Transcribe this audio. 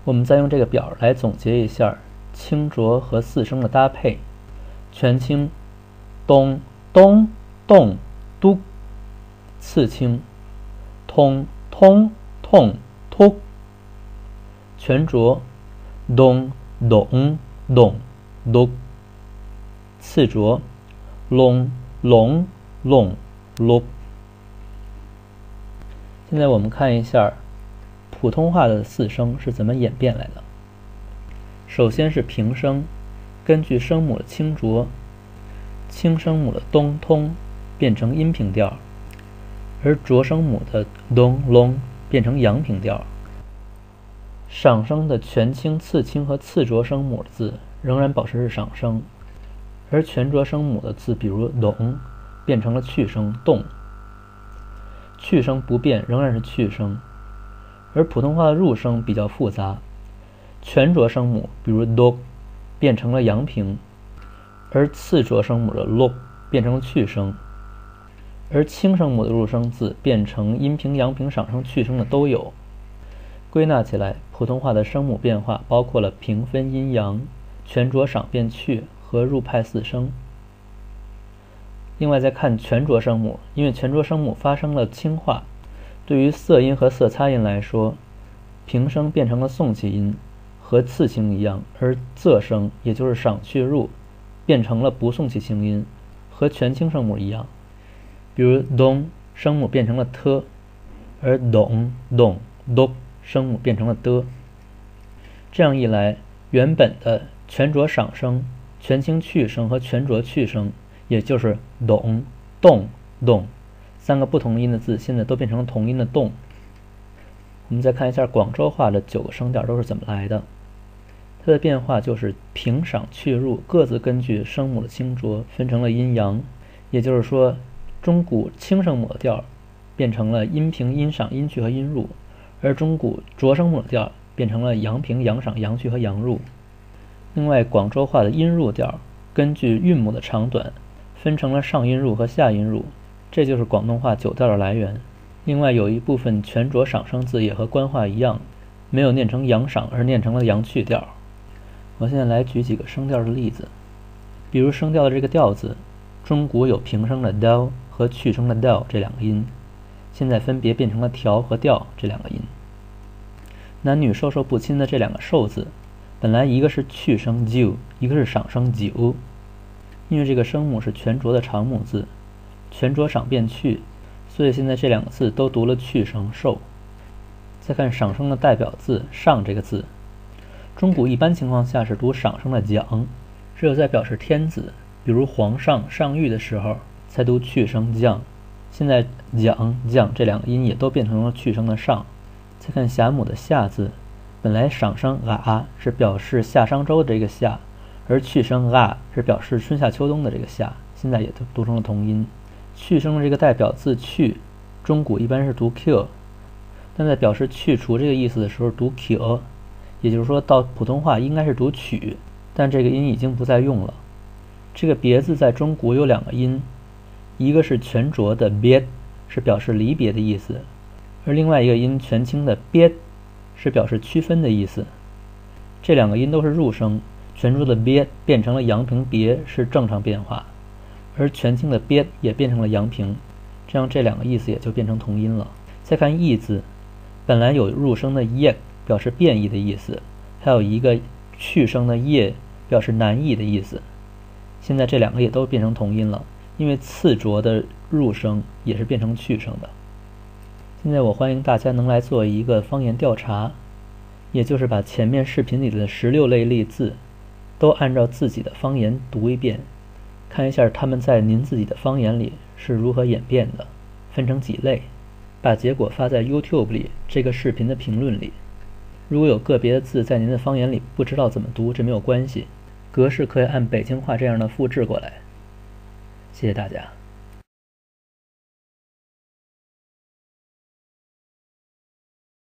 我们再用这个表来总结一下清浊和四声的搭配。全清咚咚咚嘟，次清通通痛突，全浊咚咚咚嘟，次浊隆隆隆噜。现在我们看一下普通话的四声是怎么演变来的。首先是平声，根据声母的清浊，轻声母的咚通变成阴平调，而浊声母的咚隆变成阳平调。赏声的全清、次清和次浊声母的字仍然保持是赏声，而全浊声母的字，比如咚，变成了去声动。去声不变，仍然是去声。而普通话的入声比较复杂，全浊声母比如 do 变成了阳平，而次浊声母的 lo 变成了去声，而轻声母的入声字变成阴平、阳平、赏声、去声的都有。归纳起来，普通话的声母变化包括了平分阴阳、全浊赏变去和入派四声。另外再看全浊声母，因为全浊声母发生了轻化，对于色音和色擦音来说，平声变成了送气音，和次清一样，而仄声也就是赏去入变成了不送气清音，和全清声母一样。比如咚声母变成了特，而咚咚咚声母变成了的。这样一来，原本的全浊赏声、全清去声和全浊去声，也就是咚动动三个不同音的字，现在都变成了同音的动。我们再看一下广州话的9个声调都是怎么来的。它的变化就是平赏去入各自根据声母的清浊分成了阴阳，也就是说中古轻声母的调变成了阴平、阴赏、阴去和阴入，而中古浊声母的调变成了阳平、阳赏、阳去和阳入。另外广州话的阴入调根据韵母的长短分成了上阴入和下阴入，这就是广东话9调的来源。另外有一部分全浊赏声字也和官话一样，没有念成阳赏，而念成了阳去调。我现在来举几个声调的例子，比如声调的这个调字，中古有平声的 do 和去声的 do 这两个音，现在分别变成了调和调这两个音。男女授受不亲的这两个受字，本来一个是去声 ju， 一个是赏声 jiu， 因为这个声母是全浊的长母字，全浊赏变去，所以现在这两个字都读了去声受。再看赏声的代表字上这个字，中古一般情况下是读赏声的讲，只有在表示天子，比如皇上上谕的时候才读去声将。现在讲将这两个音也都变成了去声的上。再看辖母的夏字，本来赏声啊是表示夏商周的这个夏，而去声啊是表示春夏秋冬的这个夏，现在也都读成了同音。去声的这个代表字去，中古一般是读 q， 但在表示去除这个意思的时候读 q， 也就是说到普通话应该是读曲，但这个音已经不再用了。这个别字在中古有两个音，一个是全浊的别，是表示离别的意思，而另外一个音全清的别是表示区分的意思。这两个音都是入声，全浊的别变成了阳平别是正常变化，而全清的别也变成了阳平，这样这两个意思也就变成同音了。再看义字，本来有入声的业表示变异的意思，还有一个去声的业表示难易的意思，现在这两个也都变成同音了，因为次浊的入声也是变成去声的。现在我欢迎大家能来做一个方言调查，也就是把前面视频里的16类例字都按照自己的方言读一遍，看一下他们在您自己的方言里是如何演变的，分成几类，把结果发在 YouTube 里这个视频的评论里。如果有个别的字在您的方言里不知道怎么读，这没有关系，格式可以按北京话这样的复制过来。谢谢大家。